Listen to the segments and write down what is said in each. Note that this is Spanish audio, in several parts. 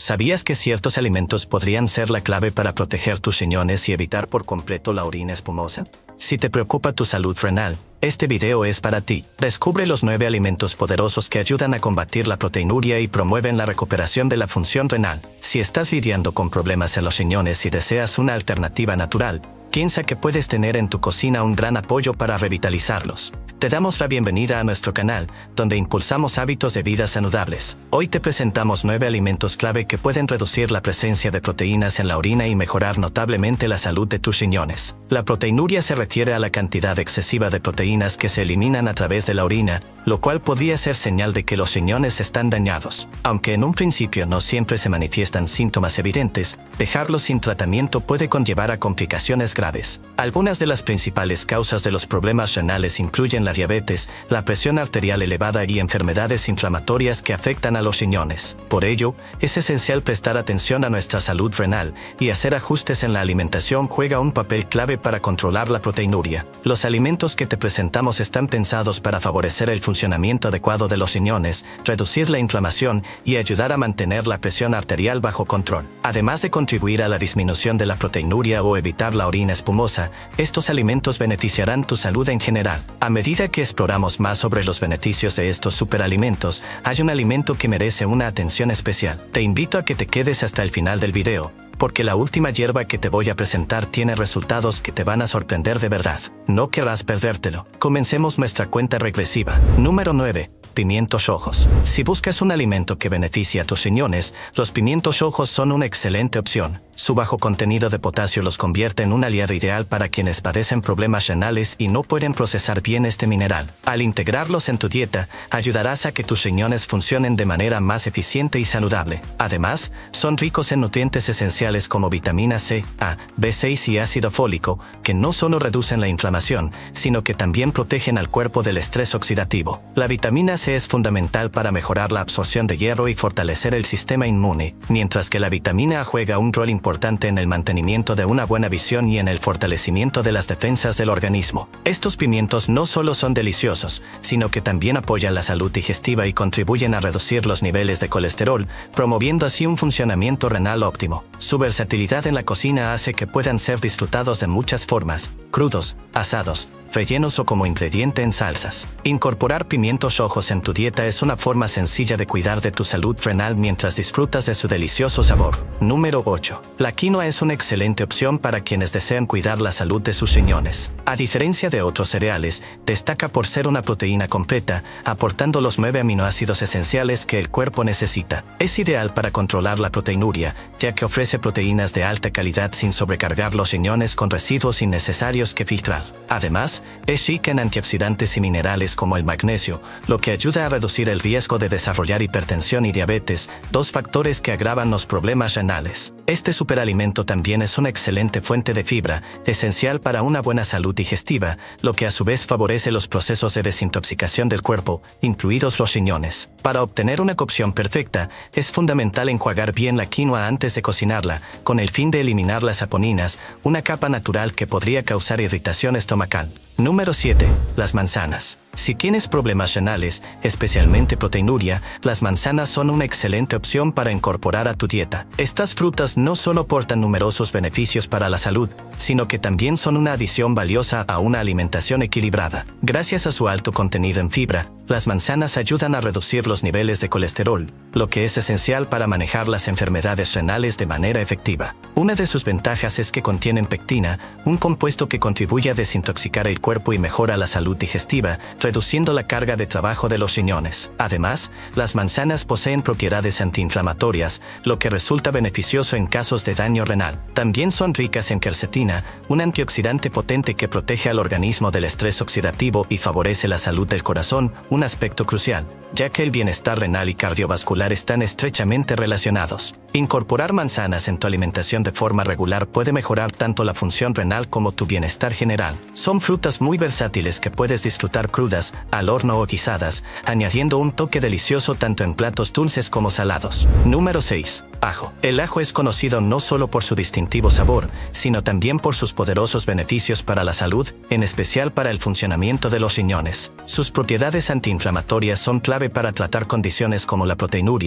¿Sabías que ciertos alimentos podrían ser la clave para proteger tus riñones y evitar por completo la orina espumosa? Si te preocupa tu salud renal, este video es para ti. Descubre los 9 alimentos poderosos que ayudan a combatir la proteinuria y promueven la recuperación de la función renal. Si estás lidiando con problemas en los riñones y deseas una alternativa natural, piensa que puedes tener en tu cocina un gran apoyo para revitalizarlos. Te damos la bienvenida a nuestro canal, donde impulsamos hábitos de vida saludables. Hoy te presentamos 9 alimentos clave que pueden reducir la presencia de proteínas en la orina y mejorar notablemente la salud de tus riñones. La proteinuria se refiere a la cantidad excesiva de proteínas que se eliminan a través de la orina, lo cual podría ser señal de que los riñones están dañados. Aunque en un principio no siempre se manifiestan síntomas evidentes, dejarlos sin tratamiento puede conllevar a complicaciones graves. Algunas de las principales causas de los problemas renales incluyen la diabetes, la presión arterial elevada y enfermedades inflamatorias que afectan a los riñones. Por ello, es esencial prestar atención a nuestra salud renal, y hacer ajustes en la alimentación juega un papel clave para controlar la proteinuria. Los alimentos que te presentamos están pensados para favorecer el funcionamiento adecuado de los riñones, reducir la inflamación y ayudar a mantener la presión arterial bajo control. Además de contribuir a la disminución de la proteinuria o evitar la orina espumosa, estos alimentos beneficiarán tu salud en general. A medida que exploramos más sobre los beneficios de estos superalimentos, hay un alimento que merece una atención especial. Te invito a que te quedes hasta el final del video, porque la última hierba que te voy a presentar tiene resultados que te van a sorprender de verdad. No querrás perdértelo. Comencemos nuestra cuenta regresiva. Número 9. Pimientos rojos. Si buscas un alimento que beneficie a tus riñones, los pimientos rojos son una excelente opción. Su bajo contenido de potasio los convierte en un aliado ideal para quienes padecen problemas renales y no pueden procesar bien este mineral. Al integrarlos en tu dieta, ayudarás a que tus riñones funcionen de manera más eficiente y saludable. Además, son ricos en nutrientes esenciales como vitamina C, A, B6 y ácido fólico, que no solo reducen la inflamación, sino que también protegen al cuerpo del estrés oxidativo. La vitamina C es fundamental para mejorar la absorción de hierro y fortalecer el sistema inmune, mientras que la vitamina A juega un rol importante en el mantenimiento de una buena visión y en el fortalecimiento de las defensas del organismo. Estos pimientos no solo son deliciosos, sino que también apoyan la salud digestiva y contribuyen a reducir los niveles de colesterol, promoviendo así un funcionamiento renal óptimo. Su versatilidad en la cocina hace que puedan ser disfrutados de muchas formas: crudos, asados, rellenos o como ingrediente en salsas. Incorporar pimientos rojos en tu dieta es una forma sencilla de cuidar de tu salud renal mientras disfrutas de su delicioso sabor. Número 8. La quinoa es una excelente opción para quienes desean cuidar la salud de sus riñones. A diferencia de otros cereales, destaca por ser una proteína completa, aportando los 9 aminoácidos esenciales que el cuerpo necesita. Es ideal para controlar la proteinuria, ya que ofrece proteínas de alta calidad sin sobrecargar los riñones con residuos innecesarios que filtrar. Además, es rica en antioxidantes y minerales como el magnesio, lo que ayuda a reducir el riesgo de desarrollar hipertensión y diabetes, 2 factores que agravan los problemas renales. Este superalimento también es una excelente fuente de fibra, esencial para una buena salud digestiva, lo que a su vez favorece los procesos de desintoxicación del cuerpo, incluidos los riñones. Para obtener una cocción perfecta, es fundamental enjuagar bien la quinoa antes de cocinarla, con el fin de eliminar las saponinas, una capa natural que podría causar irritación estomacal. Número 7. Las manzanas. Si tienes problemas renales, especialmente proteinuria, las manzanas son una excelente opción para incorporar a tu dieta. Estas frutas no solo aportan numerosos beneficios para la salud, sino que también son una adición valiosa a una alimentación equilibrada. Gracias a su alto contenido en fibra, las manzanas ayudan a reducir los niveles de colesterol, lo que es esencial para manejar las enfermedades renales de manera efectiva. Una de sus ventajas es que contienen pectina, un compuesto que contribuye a desintoxicar el cuerpo y mejora la salud digestiva, reduciendo la carga de trabajo de los riñones. Además, las manzanas poseen propiedades antiinflamatorias, lo que resulta beneficioso en casos de daño renal. También son ricas en quercetina, un antioxidante potente que protege al organismo del estrés oxidativo y favorece la salud del corazón, un aspecto crucial, ya que el bienestar renal y cardiovascular están estrechamente relacionados. Incorporar manzanas en tu alimentación de forma regular puede mejorar tanto la función renal como tu bienestar general. Son frutas muy versátiles que puedes disfrutar crudas, al horno o guisadas, añadiendo un toque delicioso tanto en platos dulces como salados. Número 6. Ajo. El ajo es conocido no solo por su distintivo sabor, sino también por sus poderosos beneficios para la salud, en especial para el funcionamiento de los riñones. Sus propiedades antiinflamatorias son clave para tratar condiciones como la proteinuria,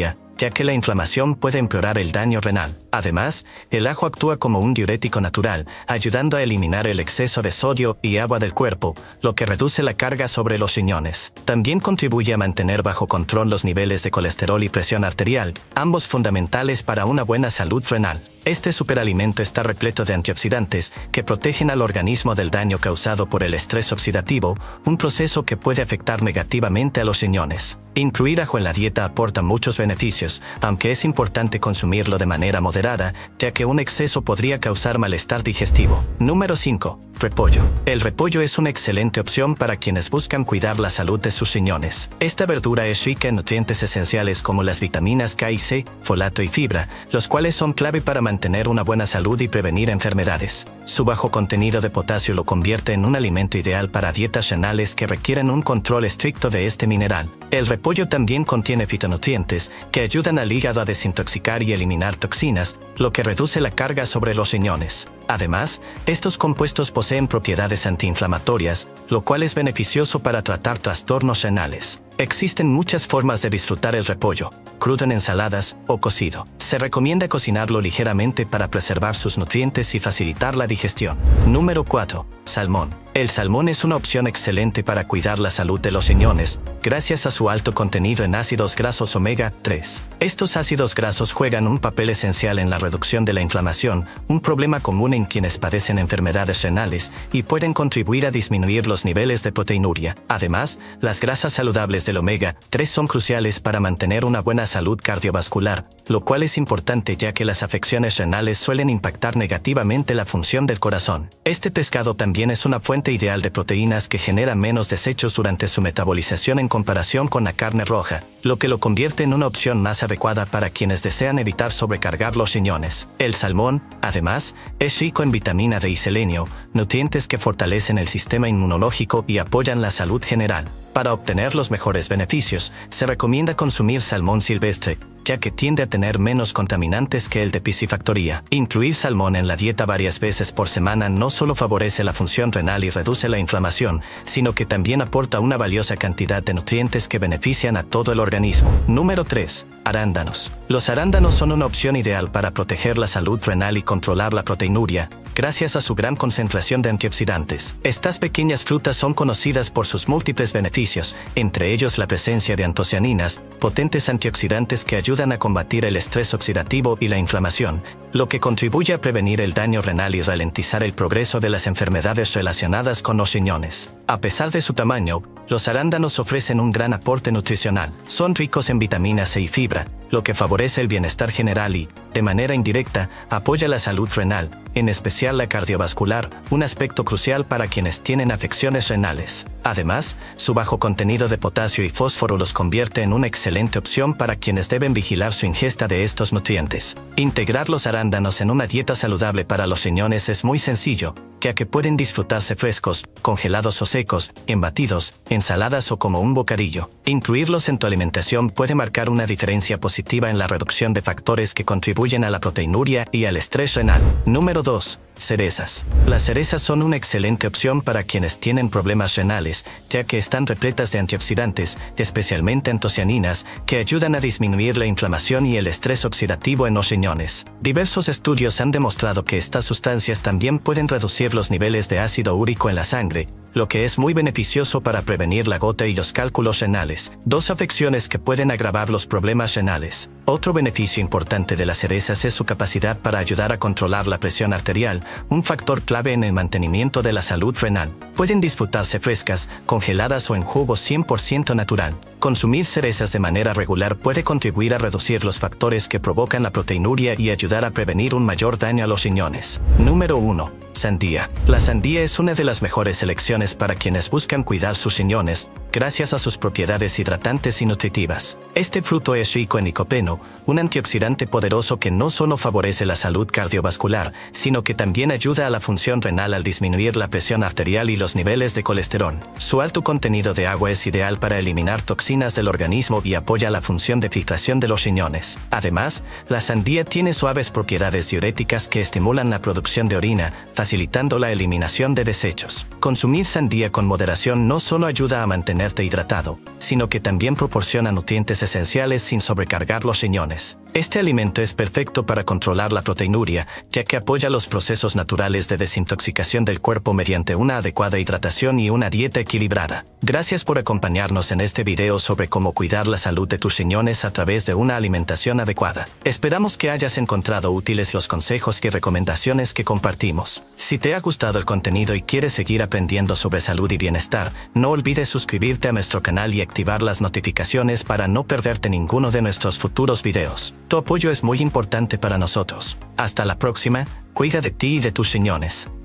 ya que la inflamación puede empeorar el daño renal. Además, el ajo actúa como un diurético natural, ayudando a eliminar el exceso de sodio y agua del cuerpo, lo que reduce la carga sobre los riñones. También contribuye a mantener bajo control los niveles de colesterol y presión arterial, ambos fundamentales para una buena salud renal. Este superalimento está repleto de antioxidantes que protegen al organismo del daño causado por el estrés oxidativo, un proceso que puede afectar negativamente a los riñones. Incluir ajo en la dieta aporta muchos beneficios, aunque es importante consumirlo de manera moderada, ya que un exceso podría causar malestar digestivo. Número 5. Repollo. El repollo es una excelente opción para quienes buscan cuidar la salud de sus riñones. Esta verdura es rica en nutrientes esenciales como las vitaminas K y C, folato y fibra, los cuales son clave para mantener una buena salud y prevenir enfermedades. Su bajo contenido de potasio lo convierte en un alimento ideal para dietas renales que requieren un control estricto de este mineral. El repollo también contiene fitonutrientes que ayudan al hígado a desintoxicar y eliminar toxinas, lo que reduce la carga sobre los riñones. Además, estos compuestos poseen propiedades antiinflamatorias, lo cual es beneficioso para tratar trastornos renales. Existen muchas formas de disfrutar el repollo, crudo en ensaladas o cocido. Se recomienda cocinarlo ligeramente para preservar sus nutrientes y facilitar la digestión. Número 4. Salmón. El salmón es una opción excelente para cuidar la salud de los riñones, gracias a su alto contenido en ácidos grasos omega 3. Estos ácidos grasos juegan un papel esencial en la reducción de la inflamación, un problema común en quienes padecen enfermedades renales, y pueden contribuir a disminuir los niveles de proteinuria. Además, las grasas saludables del omega 3 son cruciales para mantener una buena salud cardiovascular, lo cual es importante ya que las afecciones renales suelen impactar negativamente la función del corazón. Este pescado también es una fuente ideal de proteínas que genera menos desechos durante su metabolización en comparación con la carne roja, lo que lo convierte en una opción más adecuada para quienes desean evitar sobrecargar los riñones. El salmón, además, es rico en vitamina D y selenio, nutrientes que fortalecen el sistema inmunológico y apoyan la salud general. Para obtener los mejores beneficios, se recomienda consumir salmón silvestre, ya que tiende a tener menos contaminantes que el de piscifactoría. Incluir salmón en la dieta varias veces por semana no solo favorece la función renal y reduce la inflamación, sino que también aporta una valiosa cantidad de nutrientes que benefician a todo el organismo. Número 3. Arándanos. Los arándanos son una opción ideal para proteger la salud renal y controlar la proteinuria, gracias a su gran concentración de antioxidantes. Estas pequeñas frutas son conocidas por sus múltiples beneficios, entre ellos la presencia de antocianinas, potentes antioxidantes que ayudan a combatir el estrés oxidativo y la inflamación, lo que contribuye a prevenir el daño renal y ralentizar el progreso de las enfermedades relacionadas con los riñones. A pesar de su tamaño, los arándanos ofrecen un gran aporte nutricional. Son ricos en vitamina C y fibra, lo que favorece el bienestar general y, de manera indirecta, apoya la salud renal, en especial la cardiovascular, un aspecto crucial para quienes tienen afecciones renales. Además, su bajo contenido de potasio y fósforo los convierte en una excelente opción para quienes deben vigilar su ingesta de estos nutrientes. Integrar los arándanos en una dieta saludable para los riñones es muy sencillo, ya que pueden disfrutarse frescos, congelados o secos, en batidos, ensaladas o como un bocadillo. Incluirlos en tu alimentación puede marcar una diferencia positiva en la reducción de factores que contribuyen a la proteinuria y al estrés renal. Número 2. Cerezas. Las cerezas son una excelente opción para quienes tienen problemas renales, ya que están repletas de antioxidantes, especialmente antocianinas, que ayudan a disminuir la inflamación y el estrés oxidativo en los riñones. Diversos estudios han demostrado que estas sustancias también pueden reducir los niveles de ácido úrico en la sangre, lo que es muy beneficioso para prevenir la gota y los cálculos renales, dos afecciones que pueden agravar los problemas renales. Otro beneficio importante de las cerezas es su capacidad para ayudar a controlar la presión arterial, un factor clave en el mantenimiento de la salud renal. Pueden disfrutarse frescas, congeladas o en jugo 100% natural. Consumir cerezas de manera regular puede contribuir a reducir los factores que provocan la proteinuria y ayudar a prevenir un mayor daño a los riñones. Número 1. Sandía. La sandía es una de las mejores elecciones para quienes buscan cuidar sus riñones, gracias a sus propiedades hidratantes y nutritivas. Este fruto es rico en licopeno, un antioxidante poderoso que no solo favorece la salud cardiovascular, sino que también ayuda a la función renal al disminuir la presión arterial y los niveles de colesterol. Su alto contenido de agua es ideal para eliminar toxinas del organismo y apoya la función de filtración de los riñones. Además, la sandía tiene suaves propiedades diuréticas que estimulan la producción de orina, facilitando la eliminación de desechos. Consumir sandía con moderación no solo ayuda a mantener mantenerte hidratado, sino que también proporciona nutrientes esenciales sin sobrecargar los riñones. Este alimento es perfecto para controlar la proteinuria, ya que apoya los procesos naturales de desintoxicación del cuerpo mediante una adecuada hidratación y una dieta equilibrada. Gracias por acompañarnos en este video sobre cómo cuidar la salud de tus riñones a través de una alimentación adecuada. Esperamos que hayas encontrado útiles los consejos y recomendaciones que compartimos. Si te ha gustado el contenido y quieres seguir aprendiendo sobre salud y bienestar, no olvides suscribirte a nuestro canal y activar las notificaciones para no perderte ninguno de nuestros futuros videos. Tu apoyo es muy importante para nosotros. Hasta la próxima, cuida de ti y de tus riñones.